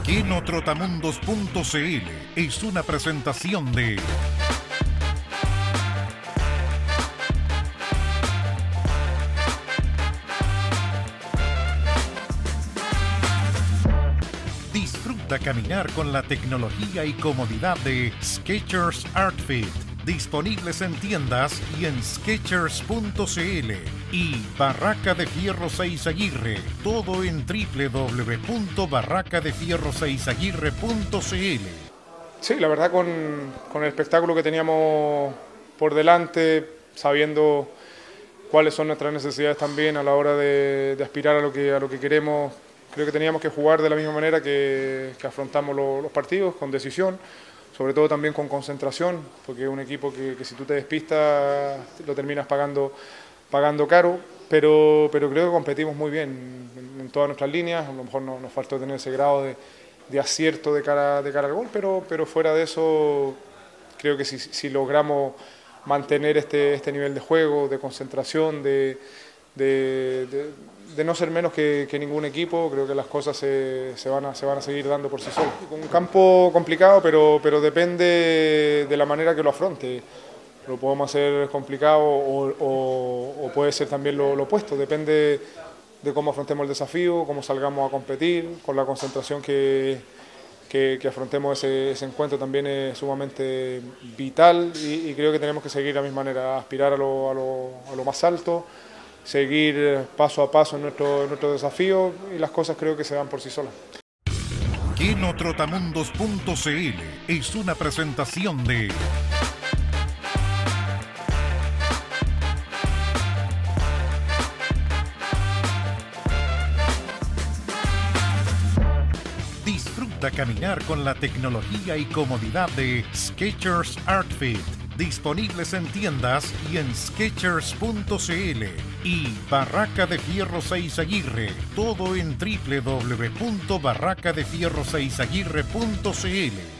Kenotrotamundos.cl es una presentación de Disfruta caminar con la tecnología y comodidad de Skechers Artfit, disponibles en tiendas y en Skechers.cl. Y Barraca de Fierro 6 Aguirre, todo en www.barracadefierro6aguirre.cl. Sí, la verdad con el espectáculo que teníamos por delante, sabiendo cuáles son nuestras necesidades también a la hora de aspirar a lo que queremos, creo que teníamos que jugar de la misma manera que afrontamos los partidos, con decisión, sobre todo también con concentración, porque es un equipo que si tú te despistas lo terminas pagando caro, pero creo que competimos muy bien en todas nuestras líneas. A lo mejor nos faltó tener ese grado de acierto de cara al gol, pero fuera de eso creo que si logramos mantener este nivel de juego, de concentración, de no ser menos que ningún equipo, creo que las cosas se van a seguir dando por sí solas. Un campo complicado, pero depende de la manera que lo afronte. Lo podemos hacer complicado o puede ser también lo opuesto, depende de cómo afrontemos el desafío, cómo salgamos a competir, con la concentración que afrontemos ese encuentro también es sumamente vital y creo que tenemos que seguir de la misma manera, aspirar a lo más alto, seguir paso a paso en nuestro desafío y las cosas creo que se dan por sí solas. Kenotrotamundos.cl es una presentación de Disfruta caminar con la tecnología y comodidad de Skechers Artfit, disponibles en tiendas y en Skechers.cl. Y Barraca de Fierro 6 Aguirre, todo en www.barracadefierro6aguirre.cl.